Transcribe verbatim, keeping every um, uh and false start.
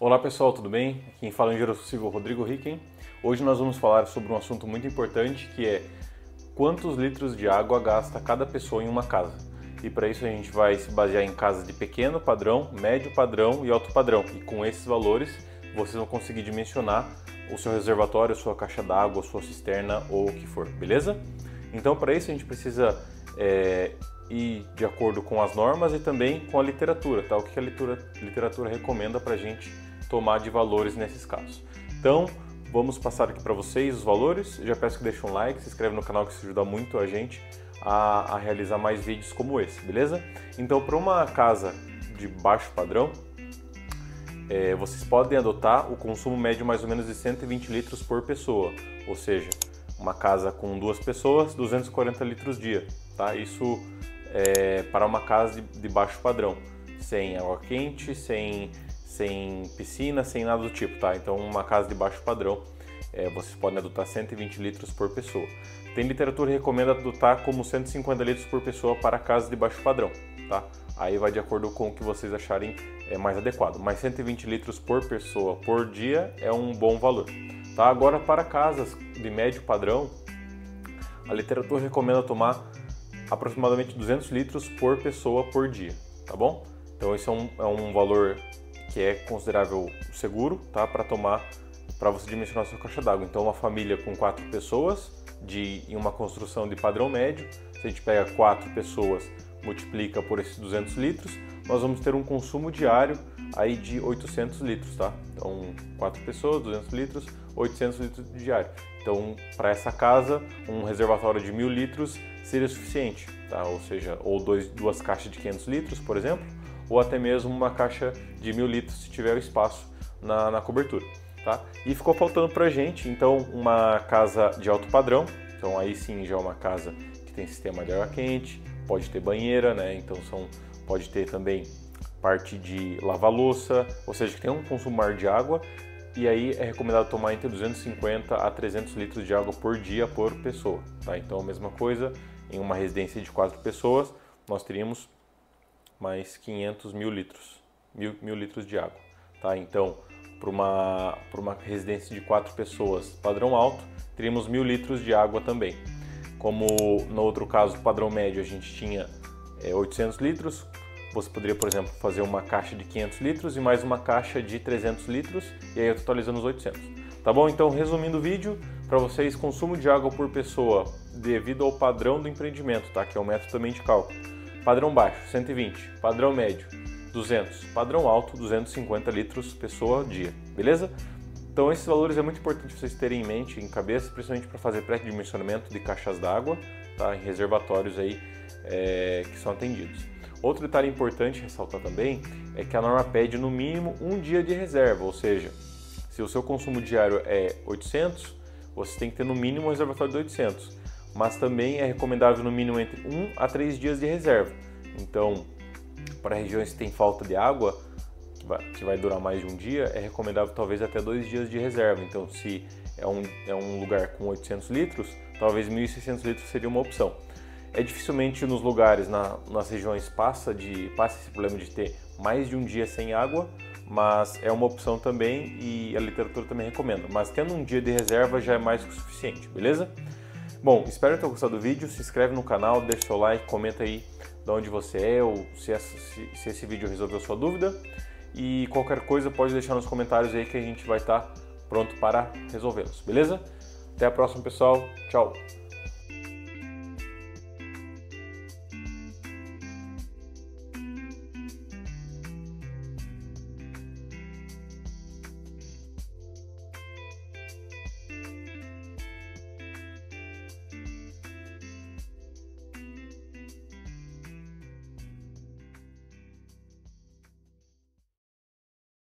Olá pessoal, tudo bem? Quem fala é o engenheiro civil Rodrigo Ricken. Hoje nós vamos falar sobre um assunto muito importante que é quantos litros de água gasta cada pessoa em uma casa. E para isso a gente vai se basear em casas de pequeno padrão, médio padrão e alto padrão. E com esses valores vocês vão conseguir dimensionar o seu reservatório, a sua caixa d'água, a sua cisterna ou o que for, beleza? Então para isso a gente precisa é, ir de acordo com as normas e também com a literatura, tá? O que a literatura, literatura recomenda para a gente tomar de valores nesses casos. Então, vamos passar aqui para vocês os valores. Eu já peço que deixem um like, se inscreve no canal que isso ajuda muito a gente a, a realizar mais vídeos como esse, beleza? Então, para uma casa de baixo padrão, é, vocês podem adotar o consumo médio mais ou menos de cento e vinte litros por pessoa, ou seja, uma casa com duas pessoas, duzentos e quarenta litros dia, tá? Isso é para uma casa de, de baixo padrão, sem água quente, sem sem piscina, sem nada do tipo, tá? Então, uma casa de baixo padrão, é, vocês podem adotar cento e vinte litros por pessoa. Tem literatura que recomenda adotar como cento e cinquenta litros por pessoa para casas de baixo padrão, tá? Aí vai de acordo com o que vocês acharem é, mais adequado. Mas cento e vinte litros por pessoa por dia é um bom valor, tá? Agora, para casas de médio padrão, a literatura recomenda tomar aproximadamente duzentos litros por pessoa por dia, tá bom? Então, esse é um, é um valor que é considerável seguro, tá? Para tomar, para você dimensionar a sua caixa d'água. Então, uma família com quatro pessoas de, em uma construção de padrão médio, se a gente pega quatro pessoas, multiplica por esses duzentos litros, nós vamos ter um consumo diário aí de oitocentos litros, tá? Então, quatro pessoas, duzentos litros, oitocentos litros diário. Então, para essa casa, um reservatório de mil litros seria suficiente, tá? Ou seja, ou dois, duas caixas de quinhentos litros, por exemplo, ou até mesmo uma caixa de mil litros se tiver o espaço na, na cobertura, tá? E ficou faltando pra gente, então, uma casa de alto padrão. Então aí sim já é uma casa que tem sistema de água quente, pode ter banheira, né? Então são, pode ter também parte de lavar-louça, ou seja, que tem um consumo maior de água. E aí é recomendado tomar entre duzentos e cinquenta a trezentos litros de água por dia por pessoa, tá? Então a mesma coisa, em uma residência de quatro pessoas, nós teríamos mais quinhentos mil litros, mil, mil litros de água, tá? Então, para uma, para uma residência de quatro pessoas padrão alto, teríamos mil litros de água também. Como no outro caso, padrão médio, a gente tinha é, oitocentos litros, você poderia, por exemplo, fazer uma caixa de quinhentos litros e mais uma caixa de trezentos litros, e aí totalizando os oitocentos. Tá bom? Então, resumindo o vídeo, para vocês, consumo de água por pessoa devido ao padrão do empreendimento, tá? Que é o método também de cálculo. Padrão baixo, cento e vinte. Padrão médio, duzentos. Padrão alto, duzentos e cinquenta litros pessoa dia. Beleza? Então esses valores é muito importante vocês terem em mente, em cabeça, principalmente para fazer pré-dimensionamento de caixas d'água, tá? Em reservatórios aí é, que são atendidos. Outro detalhe importante ressaltar também é que a norma pede no mínimo um dia de reserva, ou seja, se o seu consumo diário é oitocentos, você tem que ter no mínimo um reservatório de oitocentos. Mas também é recomendável no mínimo entre um a três dias de reserva. Então, para regiões que tem falta de água, que vai, que vai durar mais de um dia, é recomendável talvez até dois dias de reserva. Então, se é um, é um lugar com oitocentos litros, talvez mil e seiscentos litros seria uma opção. É dificilmente nos lugares, na, nas regiões, passa, de, passa esse problema de ter mais de um dia sem água, mas é uma opção também e a literatura também recomenda. Mas tendo um dia de reserva já é mais que o suficiente, beleza? Bom, espero ter gostado do vídeo, se inscreve no canal, deixa seu like, comenta aí de onde você é ou se, essa, se, se esse vídeo resolveu sua dúvida. E qualquer coisa pode deixar nos comentários aí que a gente vai estar pronto para resolvê-los, beleza? Até a próxima, pessoal. Tchau!